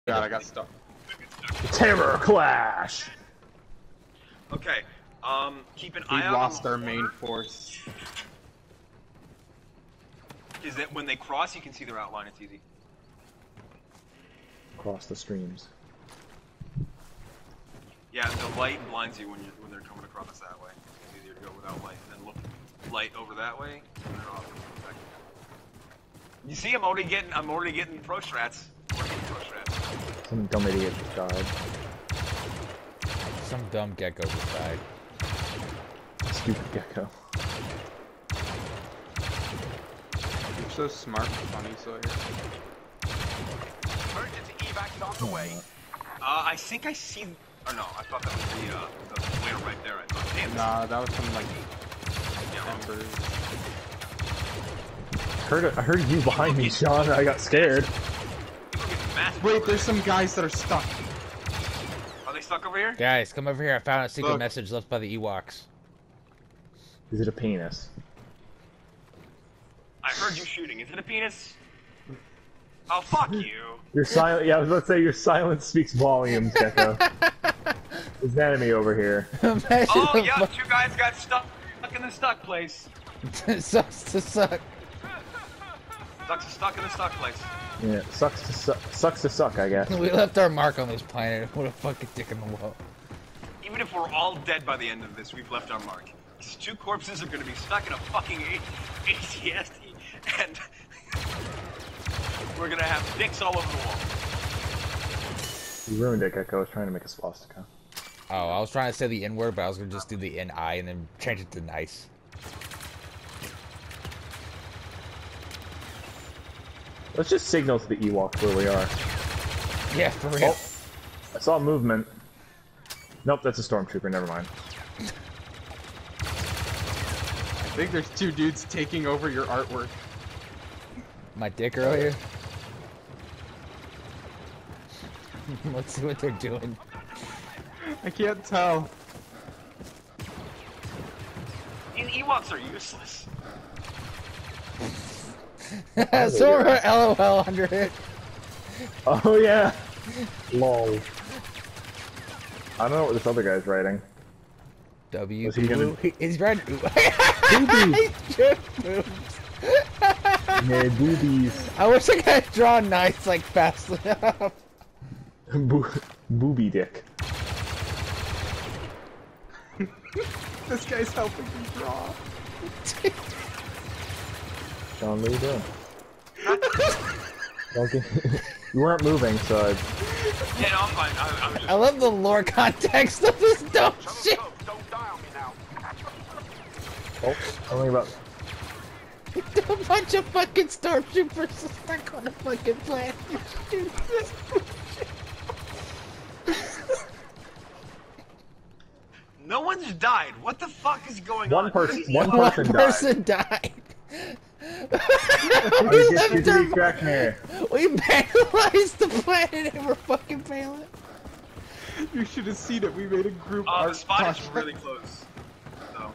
God, I got stuck. Terror Clash! Okay, keep an We eye out lost on our the main water. force. Is that when they cross, you can see their outline, it's easy. Across the streams. Yeah, the light blinds you when they're coming across that way. It's easier to go without light, and then look light over that way, and then off. You see, I'm already getting pro strats. Working pro strats. Some dumb idiot just died. Some dumb gecko just died. Stupid gecko. You're so smart and funny, Sawyer. Emergency evac on the way. I think I see. Oh no, I thought that was the flare right there. I thought, damn. Nah, that was some like Yeah, embers. I heard you behind me, Sean. I got scared. Wait, there's some guys that are stuck. Are they stuck over here? Guys, come over here. I found a secret Look. message left by the Ewoks. Is it a penis? I heard you shooting. Is it a penis? Oh, fuck you. Your silent. Yeah, I was about to say your silence speaks volumes, Gecko. There's an enemy over here. Imagine Oh, the yeah, two guys got stuck in the stuck place. It sucks to suck. Stuck in the stuck place. Yeah, sucks to suck, I guess. We left our mark on this planet. What a fucking dick in the wall. Even if we're all dead by the end of this, we've left our mark. These two corpses are gonna be stuck in a fucking ATST, and we're gonna have dicks all over the wall. You ruined it, Gecko. I was trying to make a swastika. Oh, I was trying to say the N word, but I was gonna just do the N-I and then change it to nice. Let's just signal to the Ewoks where we are. Yeah, for real. I saw movement. Nope, that's a stormtrooper. Never mind. I think there's two dudes taking over your artwork. My dick earlier. Let's see what they're doing. I can't tell. These Ewoks are useless. So we're LOL under it. Oh yeah. Lol. I don't know what this other guy's writing. W. Was he gonna- He's writing. Boobies. Yeah, boobies. I wish I could draw nice like fast enough. Booby dick. This guy's helping me draw. Sean, what are you doing? Okay. You weren't moving, so Yeah, no, I'm fine. I'm just... I love the lore context of this dumb shit. Don't die on me now. oh, only about. A bunch of fucking stormtroopers stuck on a fucking planet. No one's died. What the fuck is going One on? person. These One Ewoks- person died. Person died. I we get you left to our, be correct here. we vandalized the planet and we're fucking failing. You should have seen it. We made a group The art spot is project. really close. So.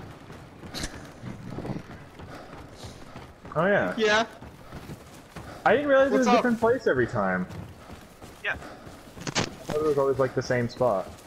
Oh yeah. Yeah. I didn't realize it was What's a up? different place every time. Yeah. I thought it was always like the same spot.